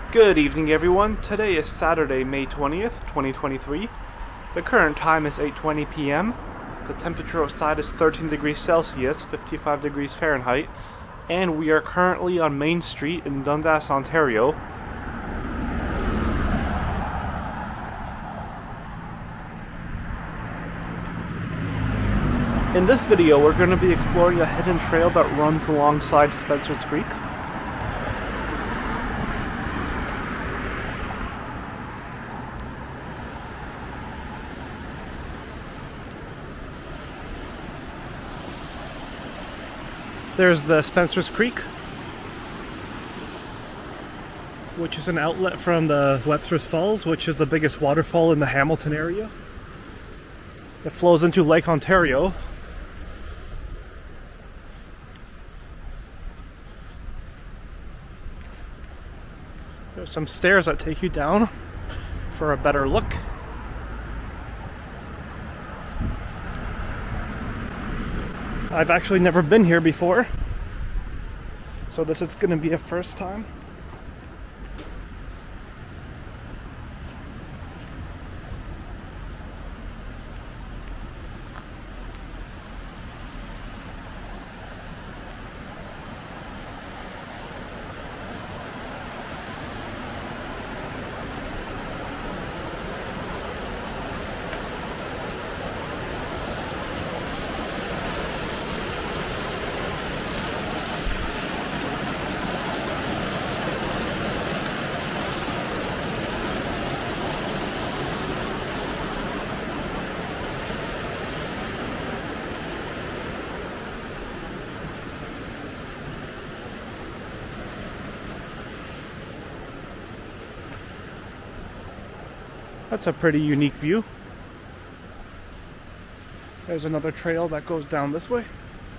Good evening, everyone. Today is Saturday, May 20th, 2023. The current time is 8:20 p.m. The temperature outside is 13 degrees Celsius, 55 degrees Fahrenheit, and we are currently on Main Street in Dundas, Ontario. In this video, we're going to be exploring a hidden trail that runs alongside Spencer's Creek. There's the Spencer's Creek, which is an outlet from the Webster's Falls, which is the biggest waterfall in the Hamilton area. It flows into Lake Ontario. There's some stairs that take you down for a better look. I've actually never been here before, so this is going to be a first time. That's a pretty unique view. There's another trail that goes down this way.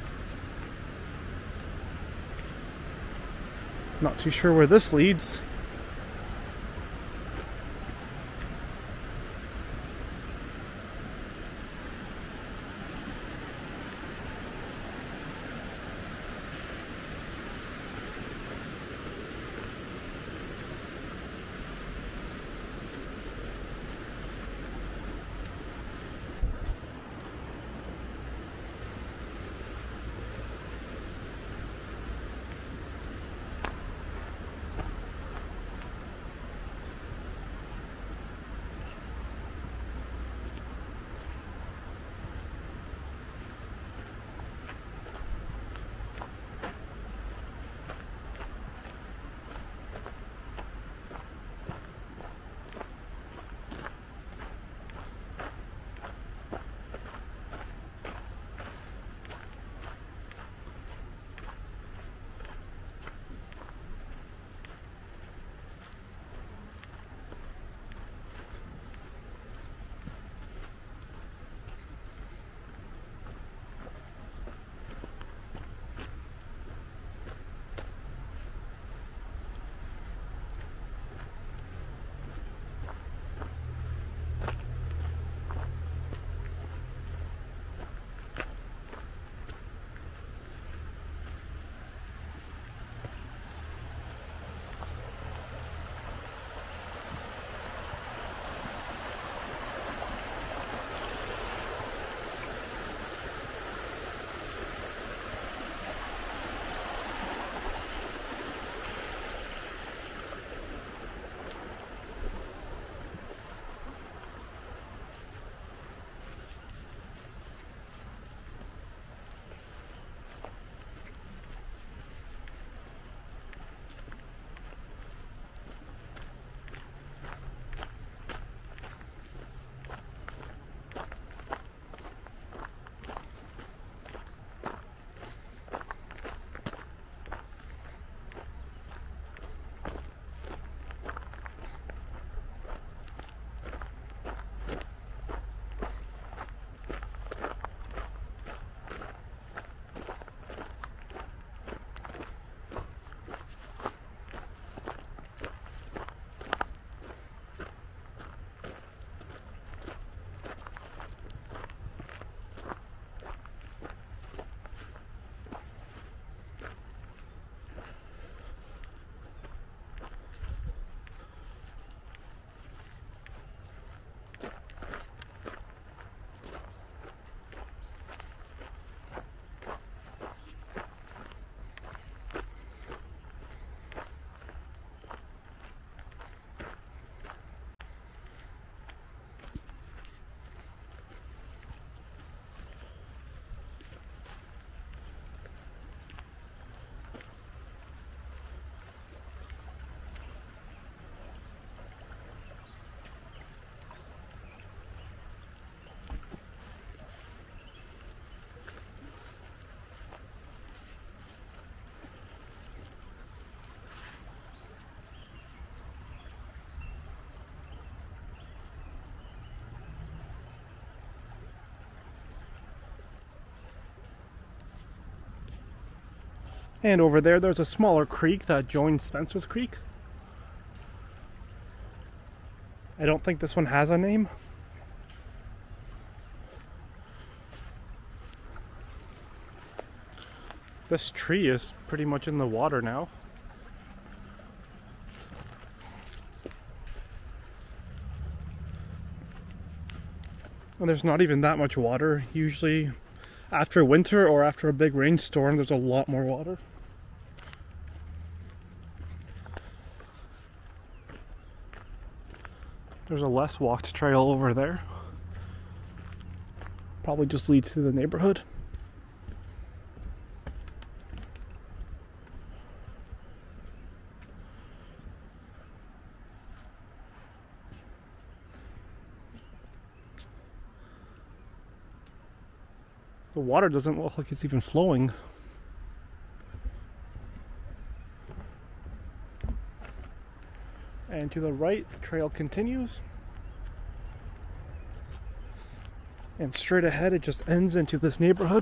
Not too sure where this leads. And over there, there's a smaller creek that joins Spencer's Creek. I don't think this one has a name. This tree is pretty much in the water now. And there's not even that much water. Usually after winter or after a big rainstorm, there's a lot more water. There's a less walked trail over there. Probably just leads to the neighborhood. The water doesn't look like it's even flowing. And to the right, the trail continues. And straight ahead, it just ends into this neighborhood.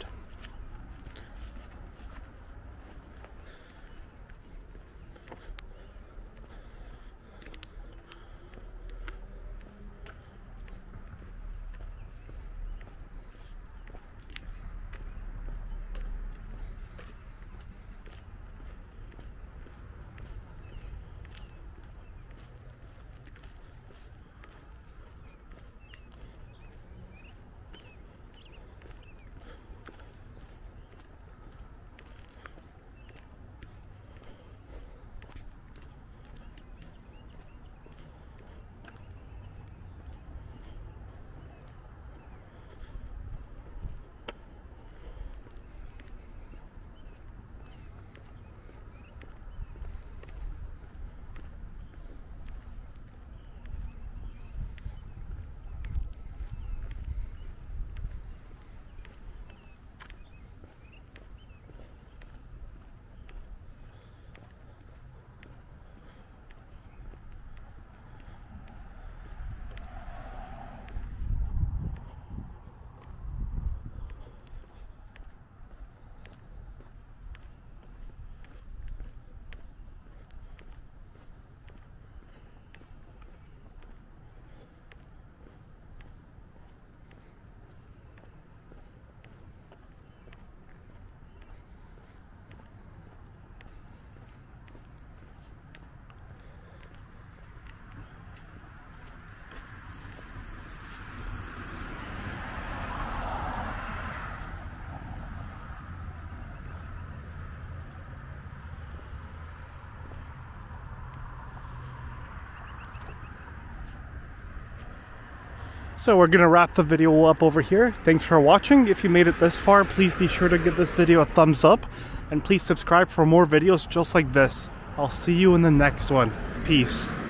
So we're gonna wrap the video up over here. Thanks for watching. If you made it this far, please be sure to give this video a thumbs up and please subscribe for more videos just like this. I'll see you in the next one. Peace.